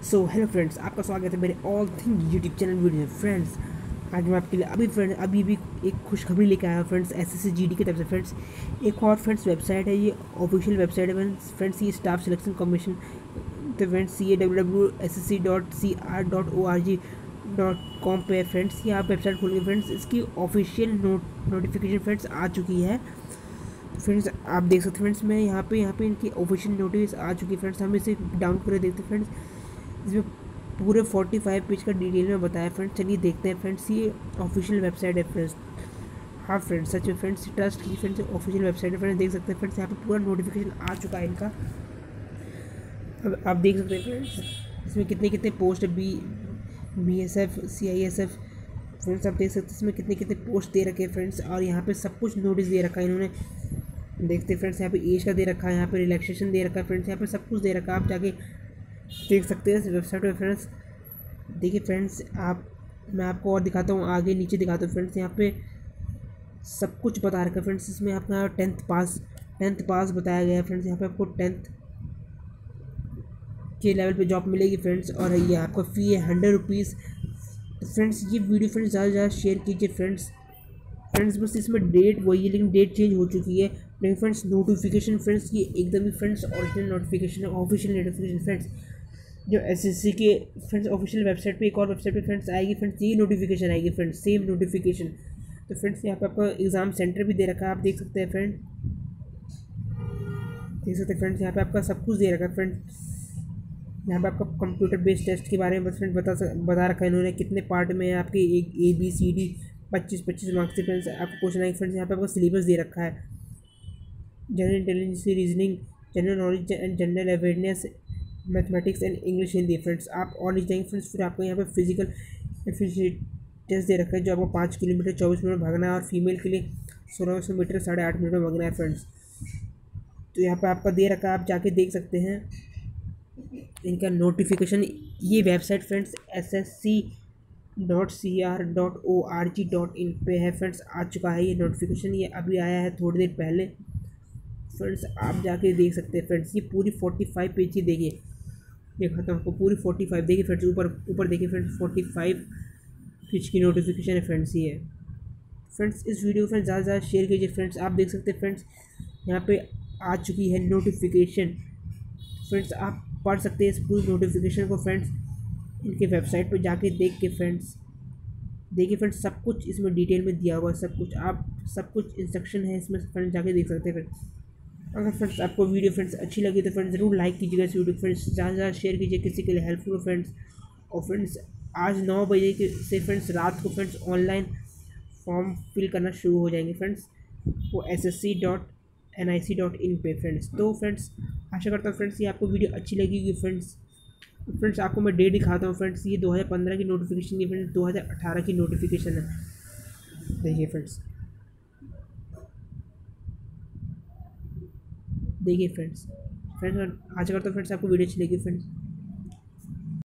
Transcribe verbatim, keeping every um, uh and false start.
So hello friends, आपका स्वागत है मेरे all thing YouTube channel video में। फ्रेंड्स, आज मैं आपके लिए अभी फ्रेंड्स अभी भी एक खुशखबरी लेकर आया हूँ फ्रेंड्स, एसएससी जीडी की तरफ से। फ्रेंड्स, एक और फ्रेंड्स वेबसाइट है, ये ऑफिशियल वेबसाइट है फ्रेंड्स। ये स्टाफ सिलेक्शन कमीशन, तो फ्रेंड्स ये W W S S C dot C R dot O R G dot com पे है फ्रेंड्स। ये आप वेबसाइट खोल के फ्रेंड्स इसकी ऑफिशियल नोट नोटिफिकेशन फ्रेंड्स आ चुकी है। फ्रेंड्स, आप देख सकते हैं फ्रेंड्स, मैं यहाँ पे यहाँ पे इनकी ऑफिशियल नोटिस आ चुकी है फ्रेंड्स। हम इसे डाउन करके देखते हैं फ्रेंड्स। इसमें पूरे पैंतालीस पेज का डिटेल में बताया फ्रेंड्स। चलिए देखते हैं फ्रेंड्स, ये ऑफिशियल वेबसाइट है फ्रेंड्स। हाँ फ्रेंड्स, सच में फ्रेंड्स, ट्रस्ट की फ्रेंड्स ऑफिशियल वेबसाइट है फ्रेंड्स। देख सकते हैं फ्रेंड्स, यहाँ पे पूरा नोटिफिकेशन आ चुका है इनका। अब आप देख सकते हैं फ्रेंड्स, इसमें कितने कितने पोस्ट है, B B S F C I S F friends. आप देख सकते हैं इसमें कितने कितने पोस्ट दे रखे हैं फ्रेंड्स, और यहाँ पे सब कुछ नोटिस दे रखा है इन्होंने। देखते हैं फ्रेंड्स, यहाँ पे एज का दे रखा है, यहाँ पे रिलैक्सेशन दे रखा है फ्रेंड्स, यहाँ पे सब कुछ दे रखा है। आप जाके देख सकते हैं इस वेबसाइट पे फ्रेंड्स। देखिए फ्रेंड्स, आप मैं आपको और दिखाता हूँ, आगे नीचे दिखाता हूँ फ्रेंड्स। यहाँ पे सब कुछ बता रखा है फ्रेंड्स। इसमें आपका टेंथ पास टेंथ पास बताया गया है फ्रेंड्स। यहाँ पे आपको टेंथ के लेवल पे जॉब मिलेगी फ्रेंड्स, और ये आपका फ़ी है हंड्रेड रुपीज़। फ्रेंड्स, ये वीडियो फ्रेंड्स ज़्यादा से ज़्यादा शेयर कीजिए फ्रेंड्स। फ्रेंड्स, बस इसमें डेट वही है, लेकिन डेट चेंज हो चुकी है। लेकिन फ्रेंड्स, नोटिफिकेशन फ्रेंड्स ये एकदम ही फ्रेंड्स ओरिजिनल नोटिफिकेशन है, ऑफिशियल नोटिफिकेशन फ्रेंड्स। जो एसएससी के फ्रेंड्स ऑफिशियल वेबसाइट पे, एक और वेबसाइट पे फ्रेंड्स आएगी फ्रेंड्स, ये नोटिफिकेशन आएगी फ्रेंड्स, सेम नोटिफिकेशन। तो फ्रेंड्स, यहाँ पे आपका एग्ज़ाम सेंटर भी दे रखा है, आप देख सकते हैं फ्रेंड, देख सकते हैं फ्रेंड्स। यहाँ पे आपका सब कुछ दे रखा है फ्रेंड्स। यहाँ पे आपका कंप्यूटर बेस्ड टेस्ट के बारे में बस फ्रेंड्स बता बता रखा है इन्होंने, कितने पार्ट में है आपके, एक ए बी सी डी पच्चीस पच्चीस मार्क्स से फ्रेंड्स आपको क्वेश्चन आएंगे फ्रेंड्स। यहाँ पे आपका सिलेबस दे रखा है, general intelligence, reasoning, general knowledge and general awareness, mathematics and English Hindi friends. आप और नीचे जाएंगे फ्रेंड्स, फिर आपको यहाँ पे फिजिकल एफिशिएंसी टेस्ट दे रखा है, जो आपको पाँच किलोमीटर चौबीस मिनट भागना है, और फीमेल के लिए सोलह सौ मीटर साढ़े आठ मिनट में भागना है फ्रेंड्स। तो यहाँ पे आपका दे रखा है, आप जाके देख सकते हैं इनका नोटिफिकेशन। ये website friends S S C dot C R dot O R G dot in पे है फ्रेंड्स, आ चुका है ये नोटिफिकेशन। ये अभी आया है थोड़ी देर पहले फ्रेंड्स, आप जाके देख सकते हैं फ्रेंड्स। ये पूरी पैंतालीस पेज की देखिए, दिखाता हूँ आपको पूरी पैंतालीस। देखिए फ्रेंड्स, ऊपर ऊपर देखिए फ्रेंड्स, पैंतालीस पेज की नोटिफिकेशन है फ्रेंड्स ये। फ्रेंड्स, इस वीडियो को फ्रेंड्स ज़्यादा से ज़्यादा शेयर कीजिए फ्रेंड्स। आप देख सकते हैं फ्रेंड्स, यहाँ पे आ चुकी है नोटिफिकेशन फ्रेंड्स। आप पढ़ सकते हैं इस पूरी नोटिफिकेशन को फ्रेंड्स, इनके वेबसाइट पे जाके देख के फ्रेंड्स। देखिए फ्रेंड्स, सब कुछ इसमें डिटेल में दिया हुआ है, सब कुछ आप सब कुछ इंस्ट्रक्शन है इसमें फ्रेंड्स, जाके देख सकते हैं फ्रेंड्स। अगर फ्रेंड्स आपको वीडियो फ्रेंड्स अच्छी लगी तो फ्रेंड्स ज़रूर लाइक कीजिएगा इस वीडियो फ्रेंड्स, ज़्यादा से ज़्यादा शेयर कीजिए, किसी के लिए हेल्पफुल हो फ्रेंड्स। और फ्रेंड्स, आज नौ बजे के से फ्रेंड्स रात को फ्रेंड्स ऑनलाइन फॉर्म फिल करना शुरू हो जाएंगे फ्रेंड्स, वो S S C dot N I C dot in पे फ्रेंड्स। तो फ्रेंड्स, आशा करता हूँ फ्रेंड्स ये आपको वीडियो अच्छी लगेगी फ्रेंड्स। फ्रेंड्स, आपको मैं डेट दिखाता हूँ फ्रेंड्स। ये दो हज़ार पंद्रह की नोटिफिकेशन, ये फ्रेंड्स दो हज़ार अठारह की नोटिफिकेशन है। देखिए फ्रेंड्स, देखिए फ्रेंड्स फ्रेंड्स आशा करता हूँ फ्रेंड्स आपको वीडियो अच्छी लगी फ्रेंड्स।